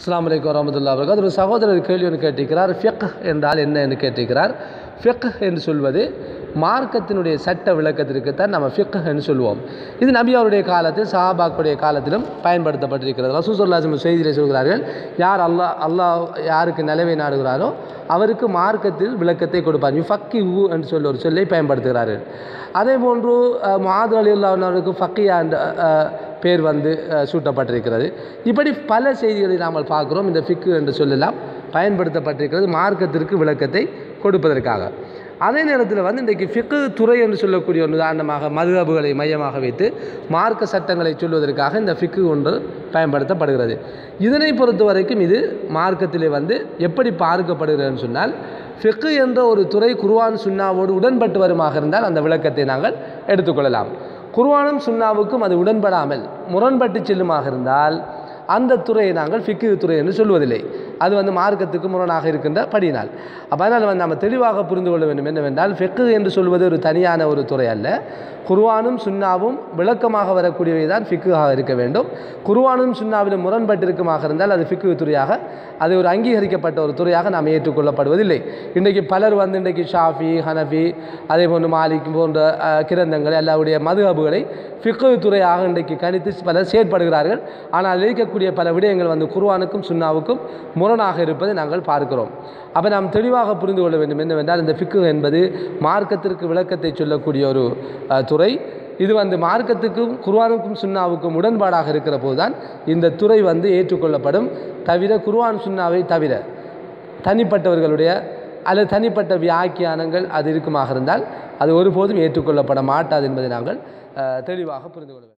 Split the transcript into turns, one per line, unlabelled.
அஸ்ஸலாமு அலைக்கும் வரஹ்மத்துல்லாஹி வபரகாத்துஹு. ஒரு சகோதரர் கேள்வி ஒன்று கேட்டிருக்கிறார். ஃபிக்ஹ் என்றால் என்ன என்று கேட்டிருக்கிறார். ஃபிக்ஹ் என்று சொல்வது மார்க்கத்தினுடைய சட்ட விளக்கத்திற்குத்தான் நம்ம ஃபிக்ஹ் என்று சொல்லுவோம். இது நபி அவருடைய காலத்தில் சஹாபாக்களுடைய காலத்திலும் பயன்படுத்தப்பட்டிருக்கிறது. ரசூல் ஸல்லல்லாஹு அலைஹி வஸல்லம் செய்தியிலே சொல்கிறார்கள், யார் அல்லாஹ் யாருக்கு நலவை நாடுகிறாரோ அவருக்கு மார்க்கத்தில் விளக்கத்தை கொடுப்பார். யுஃபக்கிஹு என்று சொல்ல ஒரு சொல்லை பயன்படுத்துகிறார்கள். அதே போன்று முஆத் ரலியல்லாஹு அன்ஹு அவருக்கு ஃபக்கியா என்ற பேர் சூட்டப்பட்டிருக்கிறது. இப்படி பல செய்திகளை நாம் பார்க்கிறோம். இந்த ஃபிக்ஹ் என்று சொல்லலாம் பயன்படுத்தப்பட்டிருக்கிறது மார்க்கத்திற்கு விளக்கத்தை கொடுப்பதற்காக. அதே நேரத்தில் இன்றைக்கு ஃபிக்ஹ் துறை என்று சொல்லக்கூடிய ஒரு உதாரணமாக மதுஹபுகளை மையமாக வைத்து மார்க்க சட்டங்களை சொல்வதற்காக இந்த ஃபிக்ஹ் ஒன்று பயன்படுத்தப்படுகிறது. இதனை பொறுத்த வரைக்கும் இது மார்க்கத்திலே எப்படி பார்க்கப்படுகிறதுன்னு சொன்னால், ஃபிக்ஹ் என்ற ஒரு துறை குர்ஆன் சுன்னாவோடு உடன்பட்டு வருமாக இருந்தால் அந்த விளக்கத்தை நாங்கள் எடுத்துக்கொள்ளலாம். குர்ஆனும் சுன்னாவுக்கும் அது உடன்படாமல் முரண்பட்டு செல்லுமாக இருந்தால் அந்த துறையை நாங்கள் ஃபிக்ஹ் துறை என்று சொல்வதில்லை. அது மார்க்கத்துக்கு முரணாக இருக்கின்ற படியினால். அப்போ அதனால் நம்ம தெளிவாக புரிந்து கொள்ள வேண்டும் என்னவென்றால், ஃபிக்ஹ் என்று சொல்வது ஒரு தனியான ஒரு துறை அல்ல. குர்ஆனும் சுன்னாவும் விளக்கமாக வரக்கூடியவை தான் ஃபிக்ஹாக இருக்க வேண்டும். குர்ஆனும் சுன்னாவிலும் முரண்பட்டிருக்குமாக இருந்தால் அது ஃபிக்ஹ் துறையாக, அது ஒரு அங்கீகரிக்கப்பட்ட ஒரு துறையாக நாம் ஏற்றுக்கொள்ளப்படுவதில்லை. இன்றைக்கு பலர் இன்றைக்கு ஷாஃபி, ஹனஃபி, அதே போன்று மாலிக் போன்ற கிரந்தங்கள் எல்லாருடைய மதுஹபுகளை ஃபிக்ஹ் துறையாக இன்றைக்கு கணித்து பலர் செயற்படுகிறார்கள். ஆனால் இருக்கக்கூடிய பல விடயங்கள் குர்ஆனுக்கும் சுன்னாவுக்கும் முரணாக இருப்பதை நாங்கள் பார்க்கிறோம். அப்போ நாம் தெளிவாக புரிந்து கொள்ள வேண்டும் என்னவென்றால், இந்த ஃபிக்ஹ் என்பது மார்க்கத்திற்கு விளக்கத்தை சொல்லக்கூடிய ஒரு துறை. இது மார்க்கத்துக்கும் குர்ஆனுக்கும் சுன்னாவுக்கும் உடன்பாடாக இருக்கிற போது தான் இந்த துறை ஏற்றுக்கொள்ளப்படும். தவிர குர்ஆன் சுன்னாவை தவிர தனிப்பட்டவர்களுடைய அல்லது தனிப்பட்ட வியாக்கியானங்கள் அது இருக்குமாக இருந்தால் அது ஒருபோதும் ஏற்றுக்கொள்ளப்பட மாட்டாது என்பதை நாங்கள் தெளிவாக புரிந்து கொள்ள வேண்டும்.